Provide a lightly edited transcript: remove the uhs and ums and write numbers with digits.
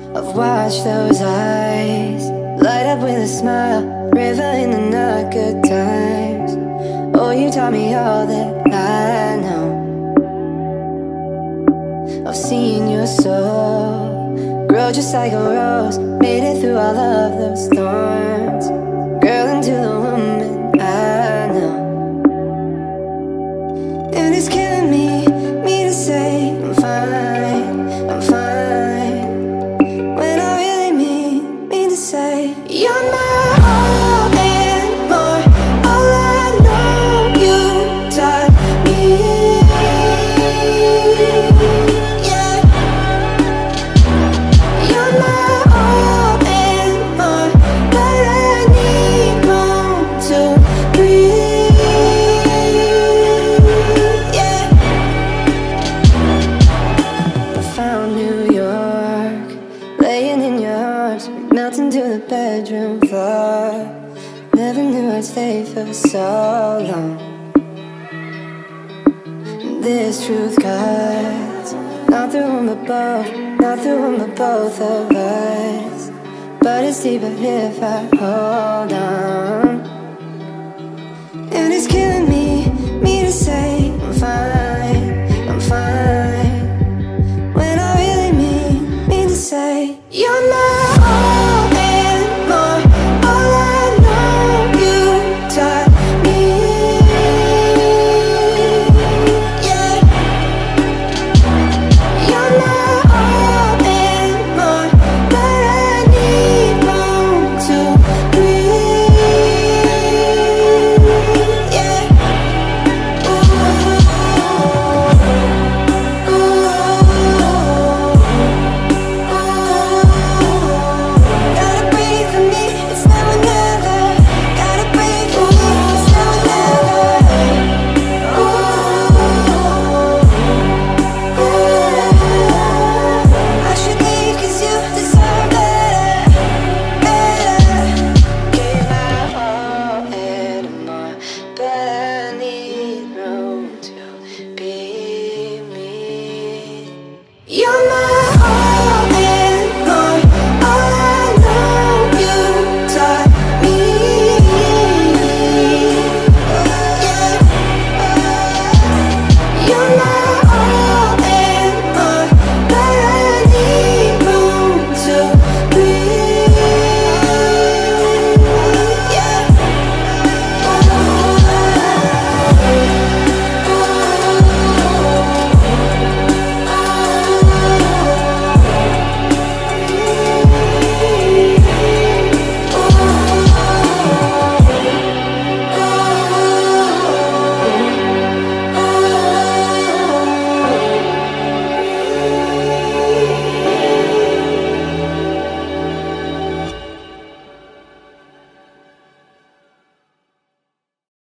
I've watched those eyes light up with a smile, river in the not good times. Oh, you taught me all that I know. I've seen your soul grow just like a rose, made it through all of those thorns, girl, into the woman I know. And it's killing me to say I'm fine, I'm fine, when I really mean to say you're my all and more. All I know you taught me, yeah. You're my all and more, but I need room to breathe, yeah. I found New York, laying in your arms, melting to the bedroom floor. Never knew I'd stay for so long. This truth cuts, not through one but both, not through one but both of us. But it's deeper if I hold on. And it's killing me to say I'm fine, I'm fine, when I really mean to say you're my all and more. All I know you taught me, yeah. You're my all and more, but I need room to breathe, yeah. Gotta breathe for me, it's now or never. Gotta breathe for me, it's now or never. I should leave 'cause you deserve better, better. Gave my all and more, but I need room to be me. You're my